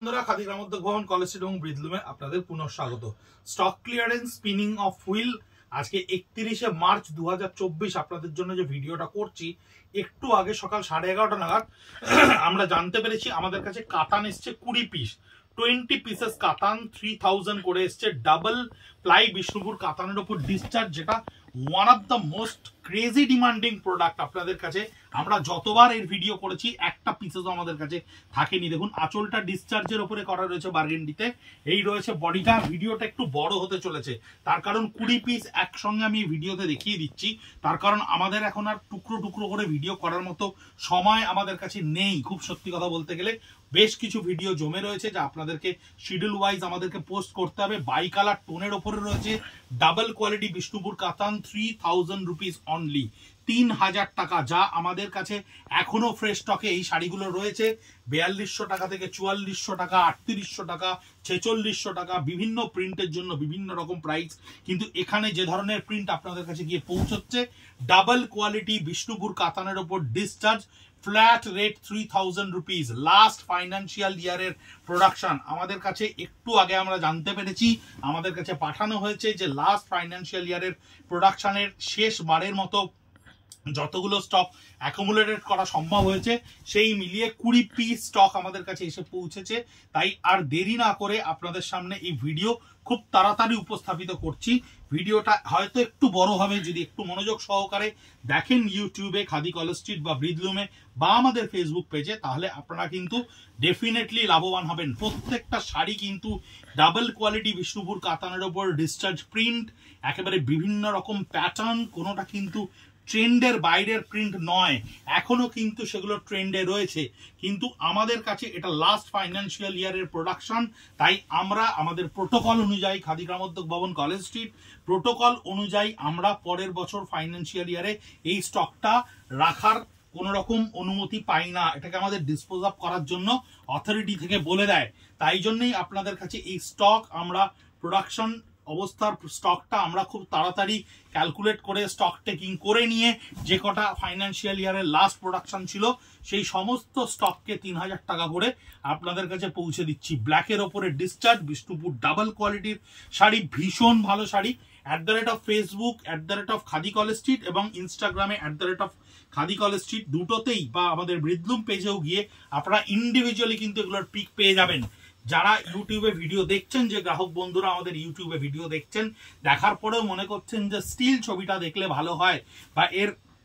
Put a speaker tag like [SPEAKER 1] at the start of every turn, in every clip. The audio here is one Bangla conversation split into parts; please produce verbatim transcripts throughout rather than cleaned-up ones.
[SPEAKER 1] বন্ধুরা খাদি গ্রামোদ্যোগ ভবন কলেজ স্ট্রিট এবং ব্রিদলুমে আপনাদের পুনঃ স্বাগত। Stock clearance spinning of wheel আজকে একত্রিশে মার্চ দু হাজার চব্বিশ আপনাদের জন্য যে ভিডিওটা করছি, একটু আগে সকাল সাড়ে এগারোটা নাগাদ আমরা জানতে পেরেছি আমাদের কাছে কাতান এসছে কুড়ি পিস, টোয়েন্টি পিসেস কাতান থ্রি থাউজেন্ড করে এসছে। ডাবল প্লাই বিষ্ণুপুর কাতানের উপর ডিসচার্জ, যেটা one of the most crazy demanding product আপনাদের কাছে। আমরা যতবার এর ভিডিও করেছি একটা পিসেসও আমাদের কাছে থাকেনি। দেখুন আঁচলটা ডিসচার্জের উপরে করা রয়েছে বার্গেন্ডিতে, এই রয়েছে বডিটা। ভিডিওটা একটু বড় হতে চলেছে, তার কারণ কুড়ি পিস একসঙ্গে আমি ভিডিওতে দেখিয়ে দিচ্ছি। তার কারণ আমাদের এখন আর টুকরো টুকরো করে ভিডিও করার মতো সময় আমাদের কাছে নেই। খুব সত্যি কথা বলতে গেলে বেশ কিছু ভিডিও জমে রয়েছে যা আপনাদেরকে শিডিউল ওয়াইজ আমাদেরকে পোস্ট করতে হবে। বাই কালার টোনের ওপরে রয়েছে ডাবল কোয়ালিটি বিষ্ণুপুর কাতান, থ্রি থাউজেন্ড রুপিস অনলি, তিন হাজার টাকা, যা আমাদের কাছে এখনো ফ্রেশ স্টকে এই শাড়িগুলো রয়েছে। বিয়াল্লিশশো টাকা থেকে চুয়াল্লিশশো টাকা, আটত্রিশশো টাকা, ছেচল্লিশশো টাকা, বিভিন্ন প্রিন্টের জন্য বিভিন্ন রকম প্রাইস। কিন্তু এখানে যে ধরনের প্রিন্ট আপনাদের কাছে গিয়ে পৌঁছচ্ছে, ডাবল কোয়ালিটি বিষ্ণুপুর কাতানের ওপর discharge, flat rate three thousand rupees, last financial ইয়ারের প্রোডাকশন। আমাদের কাছে একটু আগে আমরা জানতে পেরেছি, আমাদের কাছে পাঠানো হয়েছে যে লাস্ট ফাইন্যান্সিয়াল ইয়ারের প্রোডাকশনের শেষ বারের মতো যতগুলো স্টক অ্যাকুমুলেটেড করা সম্ভব হয়েছে সেই মিলিয়ে কুড়ি পিস স্টক আমাদের কাছে এসে পৌঁছেছে। তাই আর দেরি না করে আপনাদের সামনে এই ভিডিও খুব তাড়াতাড়ি উপস্থাপিত করছি। ভিডিওটা হয়তো একটু বড় হবে, যদি একটু মনোযোগ সহকারে দেখেন ইউটিউবে খাদি কলেজ স্ট্রিট বা ব্রিদলুমে বা আমাদের ফেসবুক পেজে, তাহলে আপনারা কিন্তু ডেফিনেটলি লাভবান হবেন। প্রত্যেকটা শাড়ি কিন্তু ডাবল কোয়ালিটি বিষ্ণুপুর কাতানের ওপর ডিসচার্জ প্রিন্ট, একেবারে বিভিন্ন রকম প্যাটার্ন, কোনোটা কিন্তু ট্রেন্ডের বাইরের প্রিন্ট নয়, এখনো কিন্তু সেগুলো ট্রেন্ডে রয়েছে। কিন্তু আমাদের কাছে এটা লাস্ট ফাইন্যান্সিয়াল ইয়ারের প্রোডাকশন, তাই আমরা আমাদের প্রোটোকল অনুযায়ী খাদি গ্রামোদ্যোগ ভবন কলেজ স্ট্রিট প্রোটোকল অনুযায়ী আমরা পরের বছর ফাইন্যান্সিয়াল ইয়ারে এই স্টকটা রাখার কোন রকম অনুমতি পাই না। এটাকে আমাদের ডিসপোজ অফ করার জন্য অথরিটি থেকে বলে দেয়। তাই জন্যই আপনাদের কাছে এই স্টক আমরা প্রোডাকশন অবস্থার স্টকটা আমরা খুব তাড়াতাড়ি ক্যালকুলেট করে স্টক টেকিং করে নিয়ে যে কটা ফাইন্যান্সিয়াল ইয়ারের লাস্ট প্রোডাকশন ছিল সেই সমস্ত স্টককে তিন হাজার টাকা করে আপনাদের কাছে পৌঁছে দিচ্ছি। ব্ল্যাকের ওপরে ডিসচার্জ বিষ্ণুপুর ডাবল কোয়ালিটির শাড়ি, ভীষণ ভালো sari. At the rate of Facebook at the rate of Khadi College Street এবং ইনস্টাগ্রামে at the rate of Khadi College Street, দুটোতেই বা আমাদের ব্রিদলুম পেজেও গিয়ে আপনারা ইন্ডিভিজুয়ালি কিন্তু এগুলোর পিক পেয়ে যাবেন। যারা ইউটিউবে ভিডিও দেখছেন, যে গ্রাহক বন্ধুরা আমাদের ইউটিউবে ভিডিও দেখছেন, দেখার পরেও মনে করছেন যে স্টিল ছবিটা দেখলে ভালো হয় বা এর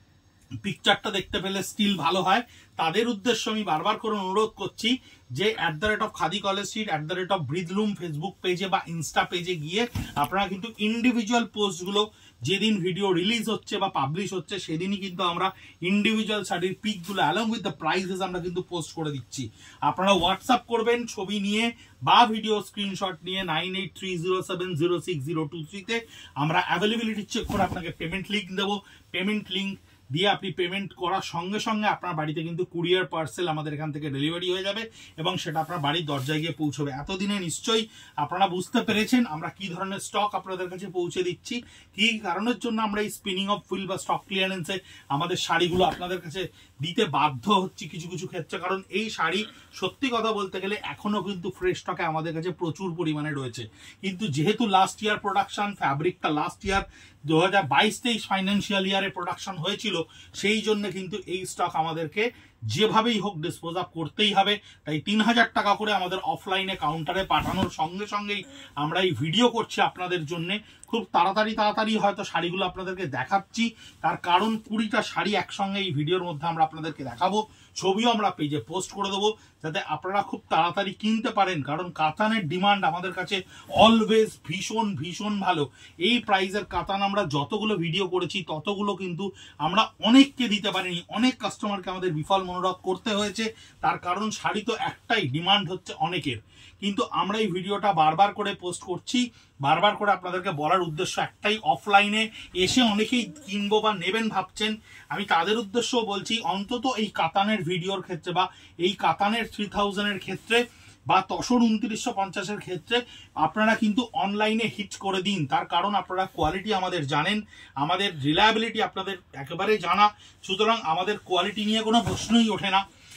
[SPEAKER 1] পিকচারটা দেখতে পেলে স্টিল ভালো হয়, তাদের উদ্দেশ্য আমি বারবার করে অনুরোধ করছি যে at the rate of Khadi College Street at the rate of Breathloom Facebook পেজে বা ইনস্টা পেজে গিয়ে আপনারা কিন্তু ইন্ডিভিজুয়াল পোস্টগুলো যেদিন ভিডিও রিলিজ হচ্ছে বা পাবলিশ হচ্ছে সেদিনই কিন্তু আমরা ইন্ডিভিজুয়াল শাড়ির পিকগুলো অ্যালং উইথ দ্য প্রাইসেস আমরা কিন্তু পোস্ট করে দিচ্ছি। আপনারা হোয়াটসঅ্যাপ করবেন ছবি নিয়ে বা ভিডিও স্ক্রিনশট নিয়ে nine eight three zero seven zero six zero two থ্রিতে আমরা অ্যাভেলেবিলিটি চেক করে আপনাকে পেমেন্ট লিঙ্ক দেবো। পেমেন্ট লিঙ্ক দিয়ে আপনি পেমেন্ট করার সঙ্গে সঙ্গে আপনার বাড়িতে কিন্তু কুরিয়ার পার্সেল আমাদের এখান থেকে ডেলিভারি হয়ে যাবে এবং সেটা আপনার বাড়ির দরজায় গিয়ে পৌঁছবে। এতদিনে নিশ্চয়ই আপনারা বুঝতে পেরেছেন আমরা কি ধরনের স্টক আপনাদের কাছে পৌঁছে দিচ্ছি, কি কারণের জন্য আমরা এই স্পিনিং অফ হুইল বা স্টক ক্লিয়ারেন্সে আমাদের শাড়িগুলো আপনাদের কাছে দিতে বাধ্য হচ্ছি কিছু কিছু ক্ষেত্রে। কারণ এই শাড়ি সত্যি কথা বলতে গেলে এখনো কিন্তু ফ্রেশ স্টকে আমাদের কাছে প্রচুর পরিমাণে রয়েছে। কিন্তু যেহেতু লাস্ট ইয়ার প্রোডাকশন, ফ্যাব্রিকটা লাস্ট ইয়ার দু হাজার বাইশ তেইশ ফাইন্যান্সিয়াল ইয়ারে প্রোডাকশন হয়েছিল, সেই জন্য কিন্তু এই স্টক আমাদেরকে যেভাবেই হোক ডিসপোজ অফ করতেই হবে। তাই তিন হাজার টাকা করে আমাদের অফলাইনে কাউন্টারে পাঠানোর সঙ্গে সঙ্গেই আমরা এই ভিডিও করছি আপনাদের জন্য। খুব তাড়াতাড়ি তাড়াতাড়ি হয়তো শাড়িগুলো আপনাদেরকে দেখাচ্ছি, তার কারণ কুড়িটা শাড়ি একসঙ্গে এই ভিডিওর মধ্যে আমরা আপনাদেরকে দেখাবো, ছবিও আমরা পেজে পোস্ট করে দেবো যাতে আপনারা খুব তাড়াতাড়ি কিনতে পারেন। কারণ কাতানের ডিমান্ড আমাদের কাছে অলওয়েজ ভীষণ ভীষণ ভালো। এই প্রাইসের কাতান আমরা যতগুলো ভিডিও করেছি ততগুলো কিন্তু আমরা অনেককে দিতে পারিনি, অনেক কাস্টমারকে আমাদের বিফল মনোরথ করতে হয়েছে। তার কারণ শাড়ি তো একটাই, ডিমান্ড হচ্ছে অনেকের। কিন্তু আমরা এই ভিডিওটা বারবার করে পোস্ট করছি, বারবার করে আপনাদেরকে বলার উদ্দেশ্য একটাই, অফলাইনে এসে অনেকেই কিনবো বা নেবেন ভাবছেন, আমি তাদের উদ্দেশ্য বলছি অন্তত এই কাতানের ভিডিওর ক্ষেত্রে বা এই কাতানের থ্রি থাউজেন্ডের ক্ষেত্রে বা তসর উনত্রিশশো পঞ্চাশের ক্ষেত্রে আপনারা কিন্তু অনলাইনে হিট করে দিন। তার কারণ আপনারা কোয়ালিটি আমাদের জানেন, আমাদের রিলায়েবিলিটি আপনাদের একেবারে জানা, সুতরাং আমাদের কোয়ালিটি নিয়ে কোনো প্রশ্নই ওঠে না।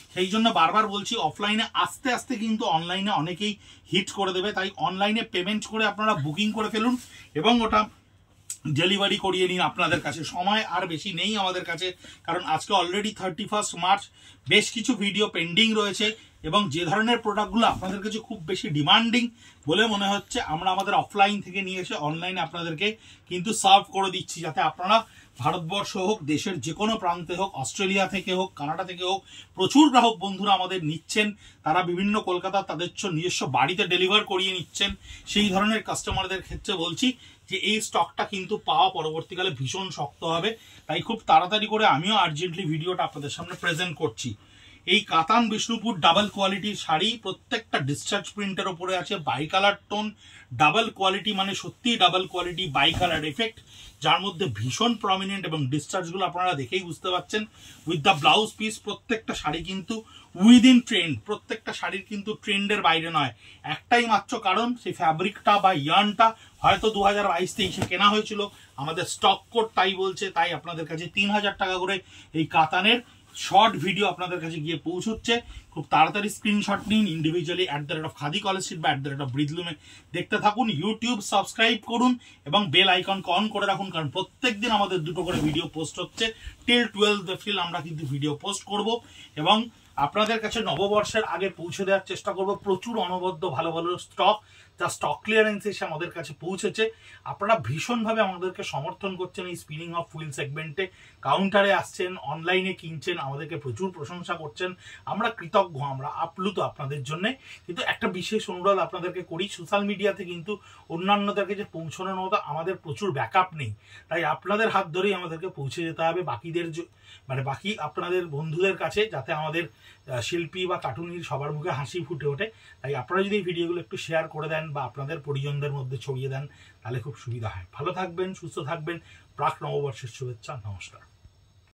[SPEAKER 1] সেই জন্য বারবার বলছি অফলাইনে আস্তে আস্তে কিন্তু অনলাইনে অনেকেই হিট করে দেবে, তাই অনলাইনে পেমেন্ট করে আপনারা বুকিং করে ফেলুন এবং ওটা ডেলিভারি করিয়ে নিন আপনাদের কাছে। সময় আর বেশি নেই আমাদের কাছে, কারণ আজকে অলরেডি থার্টি ফার্স্ট মার্চ, বেশ কিছু ভিডিও পেন্ডিং রয়েছে এবং যে ধরনের প্রোডাক্টগুলো আপনাদের কাছে খুব বেশি ডিমান্ডিং বলে মনে হচ্ছে আমরা আমাদের অফলাইন থেকে নিয়ে এসে অনলাইনে আপনাদেরকে কিন্তু সার্ভ করে দিচ্ছি, যাতে আপনারা ভারতবর্ষ হোক, দেশের যে কোনো প্রান্তে হোক, অস্ট্রেলিয়া থেকে হোক, কানাডা থেকে হোক, প্রচুর গ্রাহক বন্ধুরা আমাদের নিচ্ছেন, তারা বিভিন্ন কলকাতা তাদের নিজস্ব বাড়িতে ডেলিভার করিয়ে নিচ্ছেন। সেই ধরনের কাস্টমারদের ক্ষেত্রে বলছি যে এই স্টকটা কিন্তু পাওয়া পরবর্তীকালে ভীষণ শক্ত হবে, তাই খুব তাড়াতাড়ি করে আমিও আর্জেন্টলি ভিডিওটা আপনাদের সামনে প্রেজেন্ট করছি। এই কাতান বিষ্ণুপুর ডাবল কোয়ালিটির শাড়ি, প্রত্যেকটা ডিসচার্জ প্রিন্টের ওপরে আছে bi colour tone. Double quality মানে সত্যিই double quality, bi colour effect, যার মধ্যে ভীষণ প্রমিনেন্ট এবং ডিসচার্জগুলো আপনারা দেখেই বুঝতে পারছেন। উইথ দ্য ব্লাউজ পিস, প্রত্যেকটা শাড়ি কিন্তু উইদিন ট্রেন্ড, প্রত্যেকটা শাড়ির কিন্তু ট্রেন্ডের বাইরে নয়। একটাই মাত্র কারণ, সেই ফ্যাব্রিকটা বা ইয়ার্নটা হয়তো দু হাজার বাইশ তেইশে কেনা হয়েছিল, আমাদের স্টক কোড তাই বলছে, তাই আপনাদের কাছে তিন হাজার টাকা করে এই কাতানের শর্ট ভিডিও আপনাদের কাছে গিয়ে পৌঁছচ্ছে। খুব তাড়াতাড়ি স্ক্রিনশট নিন, individually at the rate of Khadi College Street বা অ্যাট দ্য রেট অফ ব্রিদলুমে দেখতে থাকুন। ইউটিউব সাবস্ক্রাইব করুন এবং বেল আইকনকে অন করে রাখুন, কারণ প্রত্যেক দিন আমাদের দুটো করে ভিডিও পোস্ট হচ্ছে। টিল টুয়েলভ এপ্রিল আমরা কিন্তু ভিডিও পোস্ট করব এবং আপনাদের কাছে নববর্ষের আগে পৌঁছে দেওয়ার চেষ্টা করব প্রচুর অনবদ্য ভালো ভালো স্টক, যা স্টক ক্লিয়ারেন্স এসে আমাদের কাছে পৌঁছেছে। আপনারা ভীষণভাবে আমাদেরকে সমর্থন করছেন এই স্পিনিং অফ হুইল সেগমেন্টে, কাউন্টারে আসছেন, অনলাইনে কিনছেন, আমাদেরকে প্রচুর প্রশংসা করছেন। আমরা কৃতজ্ঞ, আমরা আপ্লুত আপনাদের জন্য। কিন্তু একটা বিশেষ অনুরোধ আপনাদেরকে করি, সোশ্যাল মিডিয়াতে কিন্তু অন্যান্যদেরকে যে পৌঁছানোর মতো আমাদের প্রচুর ব্যাকআপ নেই, তাই আপনাদের হাত ধরেই আমাদেরকে পৌঁছে যেতে হবে বাকিদের, মানে বাকি আপনাদের বন্ধুদের কাছে, যাতে আমাদের শিল্পী বা কার্টুনির সবার মুখে হাসি ফুটে ওঠে। তাই আপনারা যদি এই ভিডিওগুলো একটু শেয়ার করে দেন বা আপনাদের পরিজনদের মধ্যে ছড়িয়ে দেন, তাহলে খুব সুবিধা হয়। ভালো থাকবেন, সুস্থ থাকবেন, প্রাক নববর্ষের শুভেচ্ছা, নমস্কার।